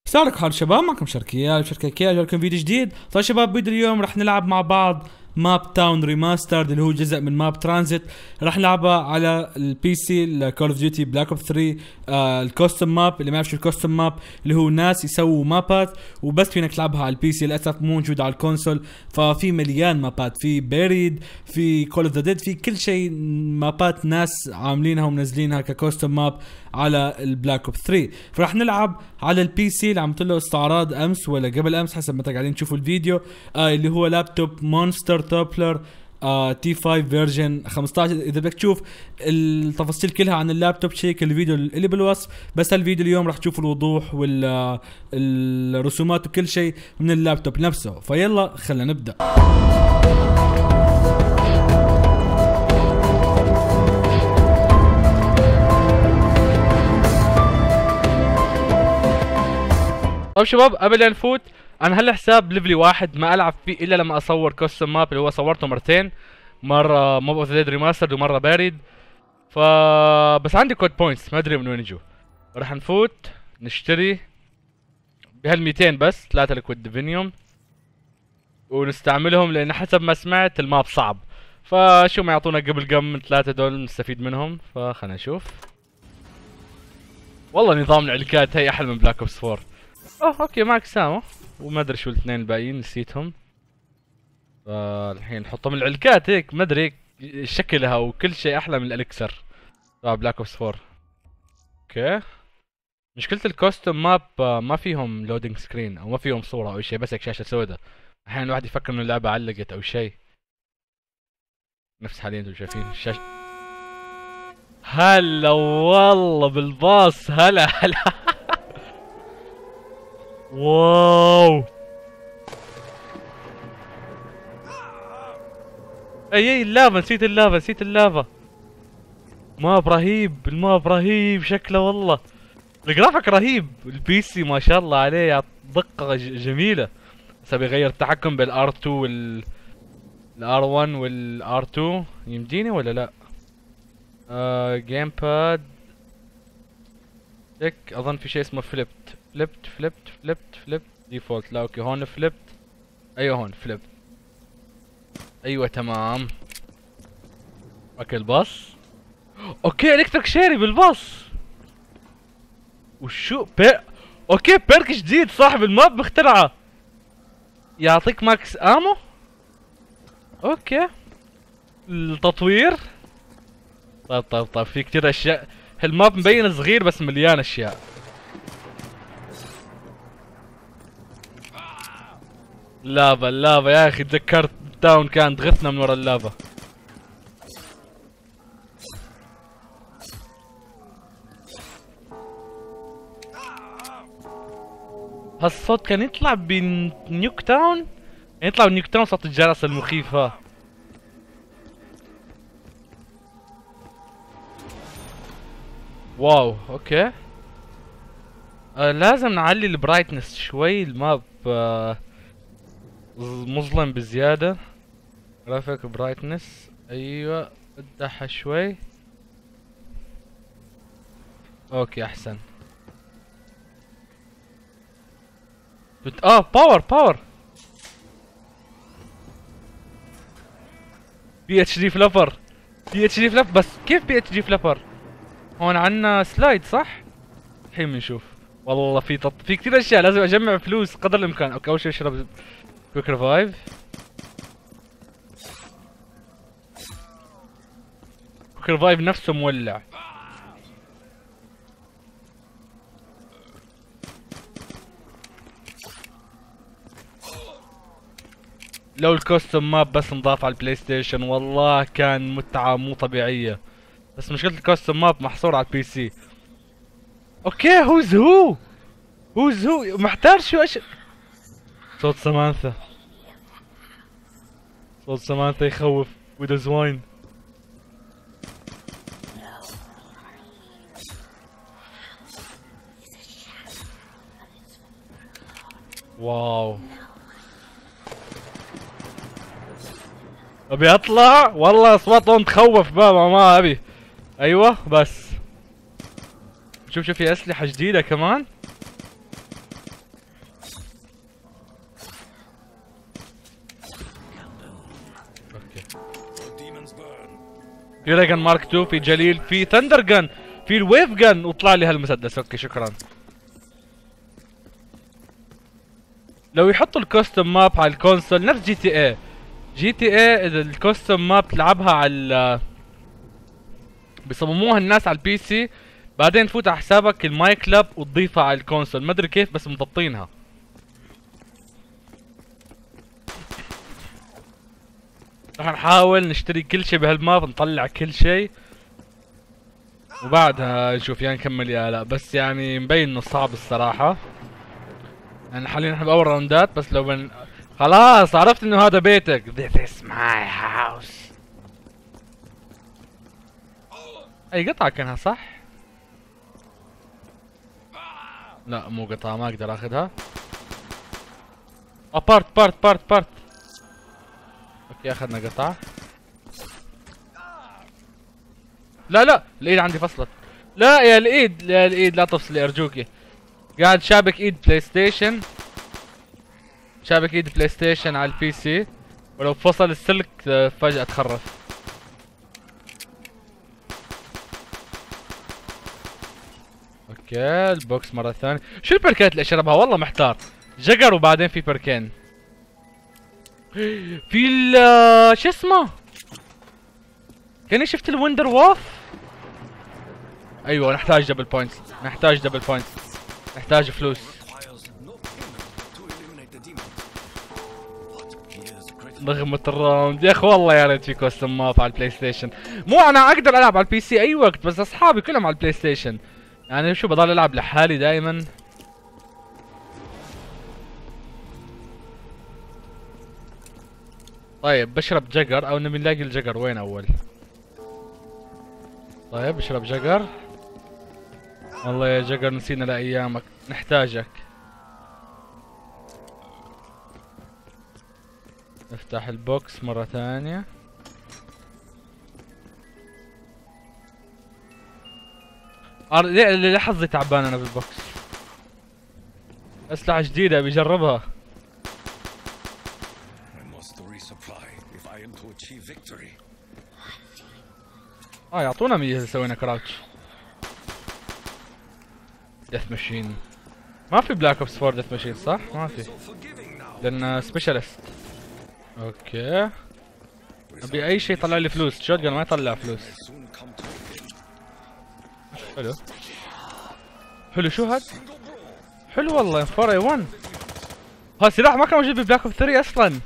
مساء الخير شباب، معكم شركيال جايكم فيديو جديد. طيب شباب، فيديو اليوم رح نلعب مع بعض ماب تاون ريماسترد اللي هو جزء من ماب ترانزيت. رح نلعبها على البي سي كول اوف ديوتي بلاك اوب 3. الكوستم ماب، اللي ما يعرف شو الكوستم ماب اللي هو ناس يسووا مابات وبس فينك تلعبها على البي سي، للاسف مو موجود على الكونسول. ففي مليان مابات، في بيريد، في كول اوف ذا ديد، في كل شيء مابات ناس عاملينها ومنزلينها ككوستم ماب على البلاك اوب 3. فرح نلعب على البي سي اللي عملت له استعراض امس ولا قبل امس حسب متى قاعدين تشوفوا الفيديو، اللي هو لابتوب مونستر توبلر تي 5 فيرجن 15. اذا بدك تشوف التفاصيل كلها عن اللابتوب شيك الفيديو اللي بالوصف، بس الفيديو اليوم راح تشوفوا الوضوح والرسومات وكل شيء من اللابتوب نفسه. فيلا خلينا نبدا. طيب شباب، قبل لا نفوت، انا هلا حساب ليفلي واحد ما العب فيه الا لما اصور كوستم ماب اللي هو صورته مرتين، مره موب اوف ذا ديد ريماسترد ومره بارد. بس عندي كود بوينتس ما ادري من وين يجوا. راح نفوت نشتري بهال 200 بس 3 ليكويد ديفينيوم ونستعملهم، لان حسب ما سمعت الماب صعب. فشو ما يعطونا قبل قم 3 دول نستفيد منهم. فخلنا نشوف. والله نظام العلكات هي احلى من بلاك اوبس 4. اوكي، معك سامو وما ادري شو الاثنين الباقيين نسيتهم. فالحين نحطهم العلكات هيك، ما ادري شكلها وكل شيء احلى من الالكسر تبع بلاك اوبس 4. اوكي، مشكلة الكوستم ماب ما فيهم لودينج سكرين او ما فيهم صورة او شيء، بس هيك شاشة سوداء. احيانا الواحد يفكر انه اللعبة علقت او شيء. نفس حاليا انتم شايفين الشاشة. هلا والله بالباص، هلا واو. اي اللافا، نسيت اللافا. ماب رهيب، الماب رهيب شكله والله. الجرافيك رهيب، البي سي ما شاء الله عليه دقة جميلة. بس بيغير التحكم بالار 2 الار 1 والار 2 يمديني ولا لا؟ جيم باد هيك اظن في شيء اسمه فليبت ديفولت. لا اوكي، هون فليبت. ايوه هون فليبت. ايوه تمام. اوكي الباص. اوكي الكتريك شيري بالباص. وشو اوكي بيرك جديد صاحب الماب مخترعه، يعطيك ماكس امو. اوكي التطوير. طيب في كتير اشياء. هالماب مبين صغير بس مليان اشياء. اللافا يا اخي، تذكرت تاون كانت غثنا من ورا اللافا. هالصوت كان يطلع بنيوك تاون، يطلع بنيوك تاون صوت الجرس المخيف. واو اوكي. لازم نعلي البرايتنس شوي، الماب مظلم بزيادة. جرافيك برايتنس، ايوه ادعها شوي. اوكي احسن. باور بي اتش دي فلوبر. بس كيف بي اتش دي فلوبر؟ هون عنا سلايد صح؟ الحين بنشوف. والله في كثير اشياء لازم اجمع فلوس قدر الامكان. اوكي اول شيء اشرب كويك ريفايف. كويك ريفايف نفسه مولع. لو الكوستم ماب بس نضاف على البلاي ستيشن والله كان متعة مو طبيعية، بس مشكلة الكوستم ماب محصور على البي سي. اوكي هو محتار شو صوت سمانثا يخوف. ويدوز واين. واو ابي اطلع والله، اصواتهم تخوف بابا ما ابي. ايوه بس شوف في اسلحة جديدة كمان. في ريجن مارك 2، في جليل، في ثندر جن، في الويف جن، وطلع لي هالمسدس. اوكي شكرا. لو يحطوا الكوستم ماب على الكونسول نفس جي تي اي. جي تي اي اذا الكوستم ماب تلعبها على بيصمموها الناس على البي سي، بعدين تفوت على حسابك الماي كلاب وتضيفها على الكونسول، ما ادري كيف بس مضبطينها. رح نحاول نشتري كل شيء بهالماب، نطلع كل شيء وبعدها نشوف يعني نكمل يا لا. بس يعني مبين انه صعب الصراحة. يعني حاليا نحن باول راوندات، بس لو خلاص عرفت انه هذا بيتك. This is my house. اي قطعة كانها صح؟ لا مو قطعة، ما اقدر اخذها. بارت. اوكي اخذنا قطعة. لا الايد عندي فصلت. لا يا الايد لا تفصلي ارجوكي. قاعد شابك ايد بلاي ستيشن، شابك ايد بلاي ستيشن على البي سي، ولو فصل السلك فجأة تخرف. اوكي البوكس مرة ثانية. شو البركات اللي اشربها؟ والله محتار. جقر وبعدين في بركين. في شو اسمه؟ كاني شفت الويندر واف. ايوه نحتاج دبل بوينتس، نحتاج فلوس. نغمة الراوند يا اخي. والله يا ريت في كوستم ماب على البلاي ستيشن. مو انا اقدر العب على البي سي اي وقت، بس اصحابي كلهم على البلاي ستيشن. يعني شو بضل العب لحالي دائما. طيب بشرب جقر، او نبي نلاقي الجقر وين اول؟ طيب بشرب جقر. والله يا جقر نسينا لايامك، نحتاجك. نفتح البوكس مرة ثانية. ليه حظي تعبان انا بالبوكس. اسلحة جديدة بجربها. يعطونا 100 اذا سوينا كراوتش. ديث ماشين. ما في بلاك اوبس 4 ديث ماشين صح؟ ما في. لان سبيشالست. اوكي. ابي اي شيء يطلع لي فلوس، شوت جن ما يطلع فلوس. حلو شو هاد؟ حلو والله 4A1. هذا سلاح ما كان موجود ببلاك اوبس 3 اصلا.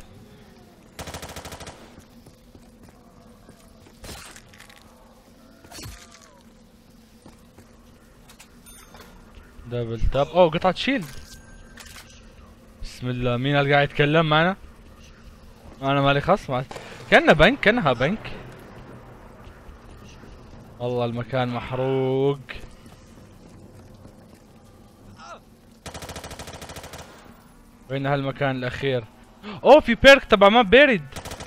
دبل تاب. اوه قطعة شيلد. بسم الله. مين اللي قاعد يتكلم معنا؟ انا مالي خص. كأنها بنك، كأنها بنك. والله المكان محروق. وين هالمكان الاخير؟ اوه في بيرك تبع ما بارد.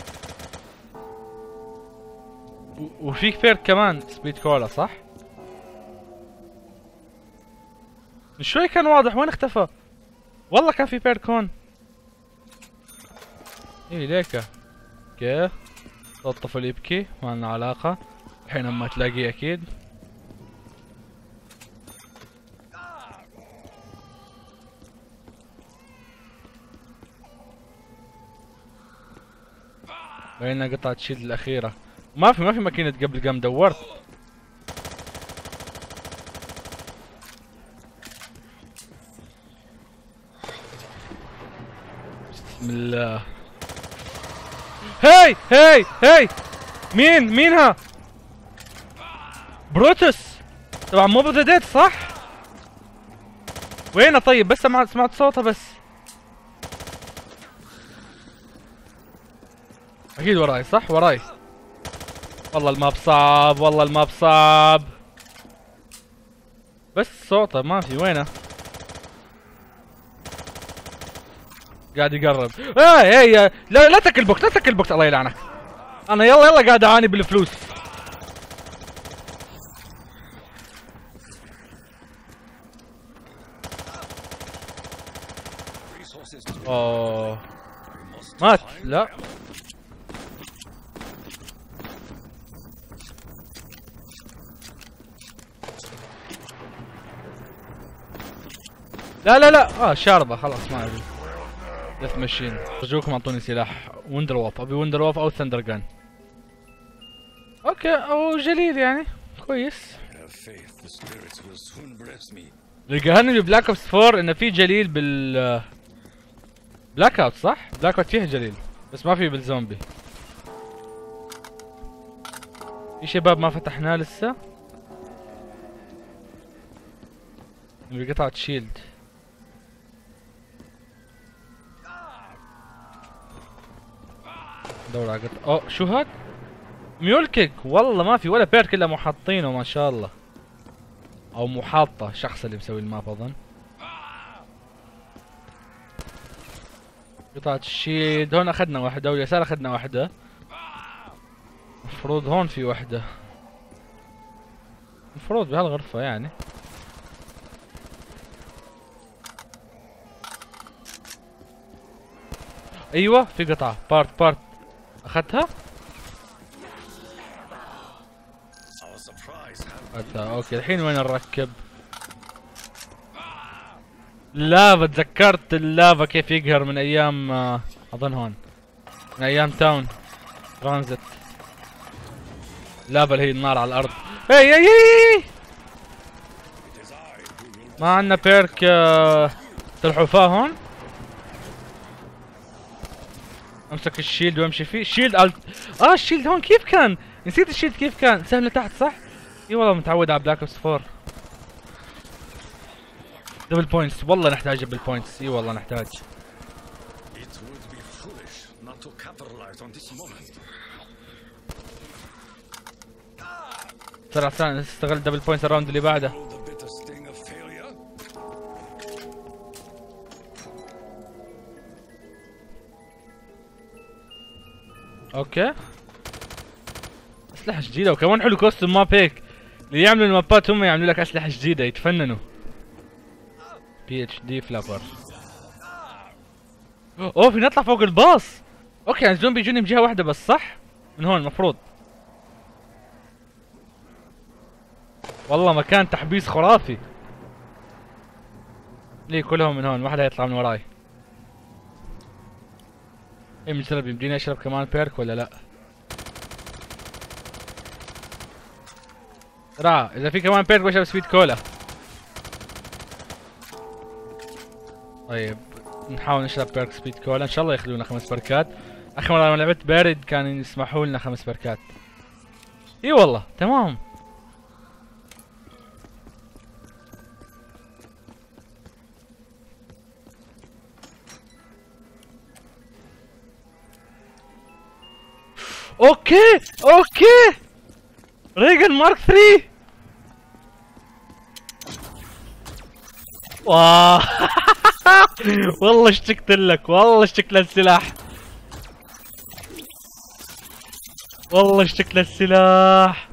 وفي بيرك كمان سبيد كولا صح؟ من شوي كان واضح، وين اختفى؟ والله كان في بيرك هون. ايه ليكا. اوكي الطفل يبكي، ما لنا علاقة. الحين اما تلاقيه اكيد. وين قطعة شيلد الاخيرة؟ ما في ماكينة قبل قام دورت. بسم الله. هاي مينها؟ بروتوس تبع موب ذا ديد صح؟ وينها طيب؟ بس سمعت صوتها بس. اكيد وراي صح؟ وراي. والله الماب صعب، بس صوتها ما في. وينه؟ قاعد يقرب. هي لا تاكل بوكس، الله يلعنك. انا يلا قاعد اعاني بالفلوس. اوه مات. لا لا لا لا شاربه خلاص ما ابي. دث ماشين. ارجوكم اعطوني سلاح وندر ووف، ابي وندر ووف او ثندر جان. اوكي او جليل يعني كويس. اللي قهرني ببلاك اوبس 4 انه في جليل بال بلاك اوت صح؟ بلاك اوت فيها جليل بس ما في بالزومبي. في شباب ما فتحناه لسه. بقطعة شيلد. دور على قطع. اوه شو هاد؟ ميول كيك. والله ما في ولا بيرك الا مو حاطينه ما شاء الله. او مو حاطه الشخص اللي مسوي الماب اظن. قطعة الشيلد هون اخذنا واحدة واليسار اخذنا واحدة. المفروض هون في واحدة. المفروض بهالغرفة يعني. ايوه في قطعة بارت اخذتها. اوكي الحين وين نركب؟ اللافا. تذكرت اللافا كيف يقهر من ايام اظن هون من ايام تاون ترانزيت. اللافا اللي هي النار على الارض. هي ما عندنا بيرك الحفاة هون. امسك الشيلد وامشي فيه. الشيلد الشيلد هون كيف كان؟ نسيت الشيلد كيف كان. سهم لتحت صح؟ اي والله متعود على بلاك اوبس 4. دبل بوينتس. والله نحتاج دبل بوينتس. اي والله نحتاج. بسرعة نستغل دبل بوينتس الراوند اللي بعده. اوكي اسلحة جديدة وكمان حلو كوستم ماب هيك. اللي يعملوا المابات هم يعملوا لك اسلحة جديدة يتفننوا. PhD فلابر. اوه فينا نطلع فوق الباص. اوكي يعني الزومبي يجوني من جهة واحدة بس صح؟ من هون المفروض. والله مكان تحبيس خرافي. ليه كلهم من هون واحد هيطلع من وراي. ايه مجرب يمديني اشرب كمان بيرك ولا لا؟ بسرعة اذا في كمان بيرك بشرب سويت كولا. طيب نحاول نشرب بيرك سويت كولا ان شاء الله يخلونا 5 بركات. اخر مرة لما لعبت بارد كانوا يسمحوا لنا 5 بركات. اي والله تمام. اوكي ريجن مارك 3. واه والله اشتقت لك. والله اشتقت للسلاح. والله اشتقت للسلاح.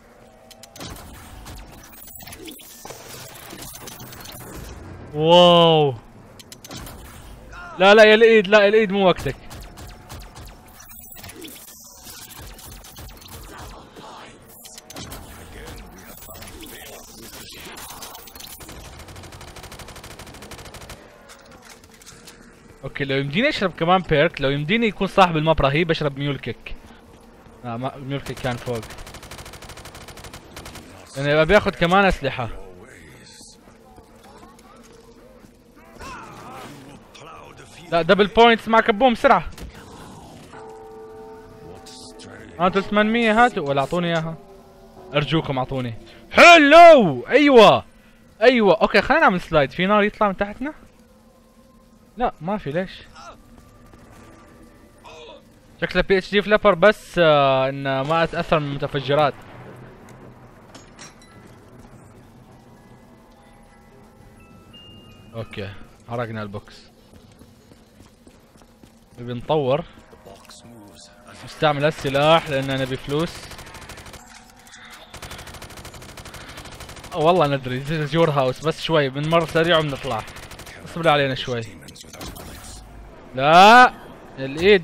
واو لا يا الايد. لا الايد مو وقتك. اوكي لو يمديني اشرب كمان بيرك. لو يمديني يكون صاحب الماب رهيب اشرب ميول كيك. لا ميول كيك كان فوق. يعني ابي اخذ كمان اسلحة. لا دبل بوينتس مع كبوم بسرعة. هاتوا 800 هاتوا ولا اعطوني اياها. ارجوكم اعطوني. حلو ايوه اوكي خلينا نعمل سلايد. في نار يطلع من تحتنا؟ لا ما في. ليش؟ شكله PhD فلابر بس انه ما اتاثر من المتفجرات. اوكي حرقنا البوكس. نبي نطور. نستعمل السلاح لان نبي فلوس. والله ندري This is your house. بس شوي بنمر سريع وبنطلع. اصبر علينا شوي. لا الايد.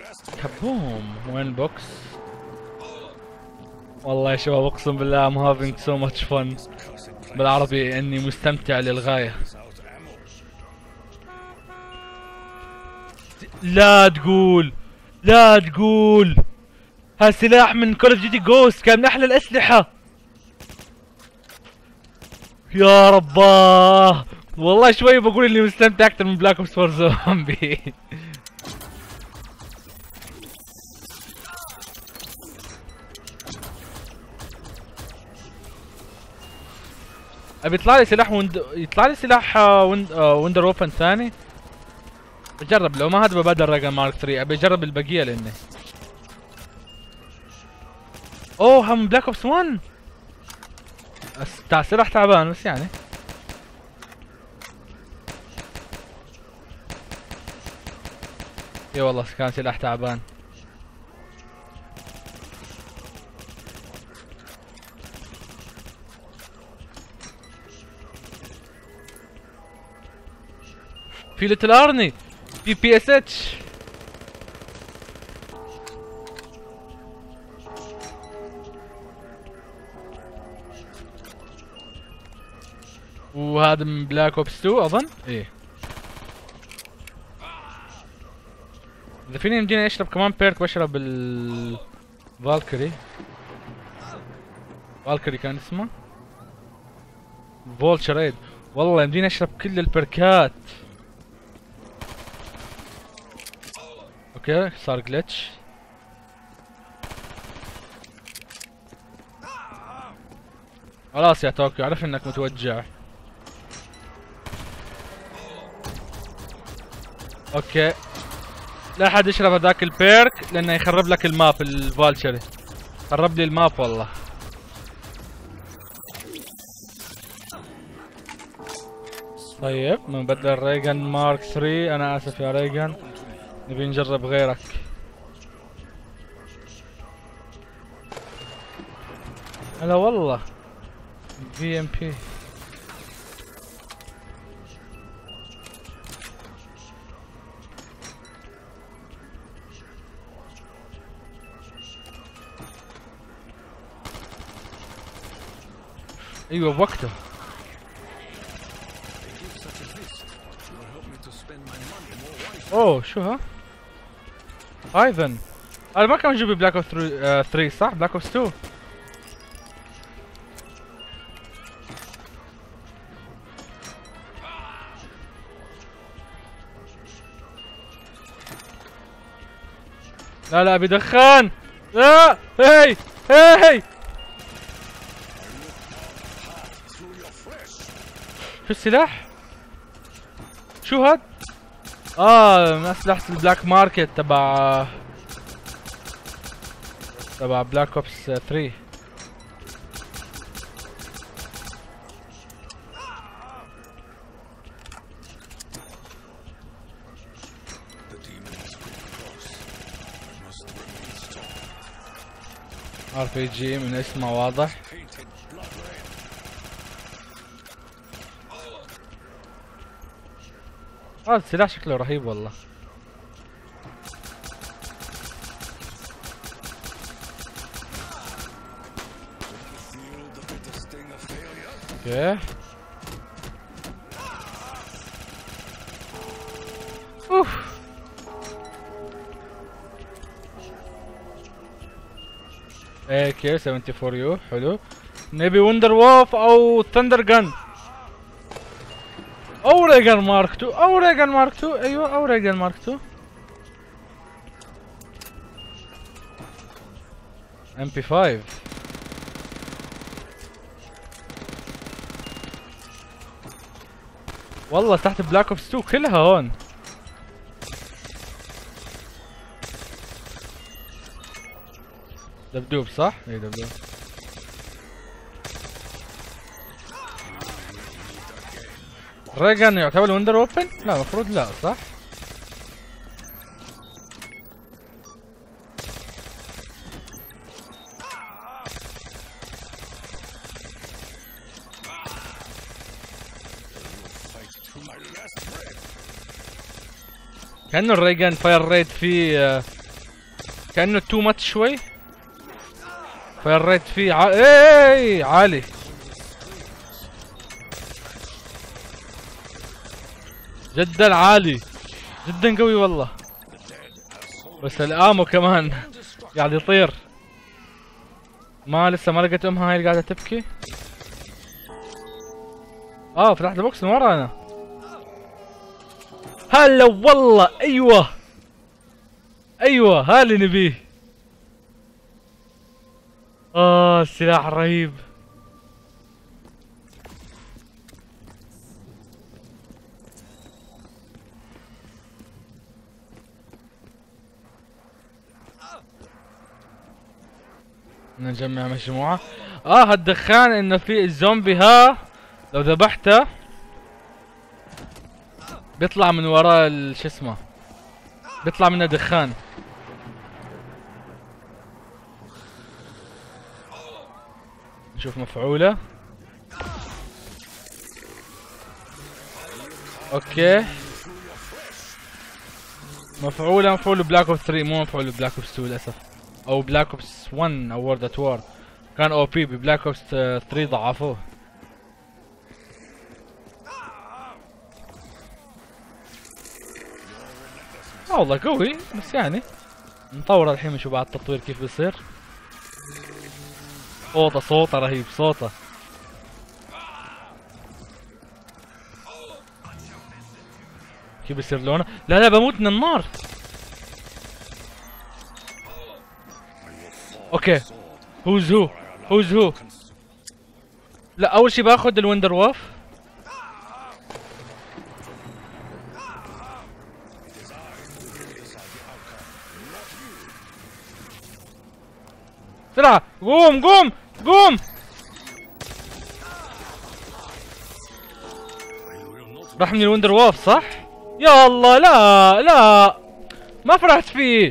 كبوم. وين البوكس؟ والله يا شباب اقسم بالله I'm having so much fun. بالعربي اني مستمتع للغاية. لا تقول لا تقول هالسلاح من كول اوف ديوتي جوست كان من احلى الاسلحة. يا رباه والله شوي بقول اني مستمتع اكثر من بلاك اوبس 4 زومبي. ابي يطلع لي سلاح يطلع لي سلاح ويندر اوبن ثاني. بجرب لو ما هذا ببدل ريجن مارك 3. ابي اجرب البقيه لاني اوه هم بلاك اوبس 1 سلاح تعبان بس يعني. اي والله كان سلاح تعبان. في ليتل ارني في بي اس اتش. وهذا من بلاك اوبس 2 اظن. ايه اذا فيني يمديني اشرب كمان بيرك بشرب فالكري كان اسمه فولتشريد. والله يمديني اشرب كل البركات. اوكي صار جلتش. خلاص يا طوكيو عرف انك متوجع. اوكي لا احد يشرب هذاك البيرك لانه يخرب لك الماب. الفالتشري خرب لي الماب والله. طيب بنبدل ريجن مارك 3. انا اسف يا ريجن نبي نجرب غيرك. هلا والله في ام بي. ايوه بوقته. اوه شو ها؟ ايضا انا ما كان يجيب بلاك اوف 3 صح؟ بلاك اوف 2. لا ابي دخان. لا هي شو السلاح؟ شو هاد؟ من اسلحة البلاك ماركت تبع بلاك اوبس 3. ار بي جي من اسمه واضح. هذا السلاح شكله رهيب والله. اوكي اوف اي كي 74 يو حلو. نبي وندر وولف او ثندر جن او ريجن مارك 2 او ريجن مارك 2. ايوه او ريجن مارك 2. ام بي 5 والله تحت بلاك اوبس 2 كلها هون. دبدوب صح؟ اي دبدوب. ريجن يعتبر ويندر اوبن؟ لا المفروض لا صح؟ كأنه الريجن فاير ريت فيه كأنه تو ماتش شوي، فالريت فيه ايه عالي. جدا عالي، جدا قوي والله. بس الامو كمان قاعد يطير. لسه ما لقيت امها، هاي اللي قاعدة تبكي. فتحت البوكس من ورا انا. هلا والله، ايوه هذا اللي نبيه. السلاح رهيب. نجمع مجموعة. هالدخان انه في الزومبي لو ذبحته بيطلع من وراء شو اسمه، بيطلع منه دخان. نشوف مفعولة. اوكي مفعولة بلاك اوبس 3، مو مفعولة بلاك اوبس 2 للاسف، او بلاك اوبس 1 او وورد ات وار. كان او بي ببلاك اوبس 3 ضعفوه. والله قوي، بس يعني نطور الحين نشوف بعد التطوير كيف بيصير. صوته رهيب صوته. كيف بيصير لونه؟ لا بموت من النار. اوكي هوز هو. لا اول شي باخذ الويندر ووف. بسرعة قوم. راح من الويندر ووف صح؟ يا الله لا ما فرحت فيه،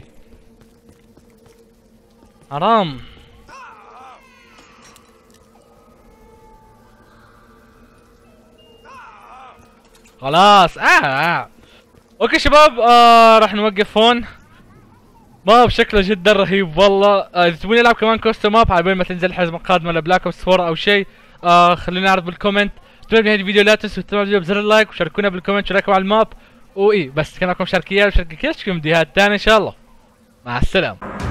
حرام. خلاص اوكي شباب، راح نوقف هون. ماب شكله جدا رهيب والله. اذا تبون نلعب كمان كوستم ماب على بين ما تنزل حزمه قادمه لبلاك اوبس 4 او شيء، خلونا نعرف بالكومنت. تابعوا بهذا الفيديو، لا تنسوا تتابعوا الفيديو بزر اللايك، وشاركونا بالكومنت شاركوا على الماب. بس كان لكم شاركيات وشاركي كل فيديوهات ثانيه ان شاء الله. مع السلامه.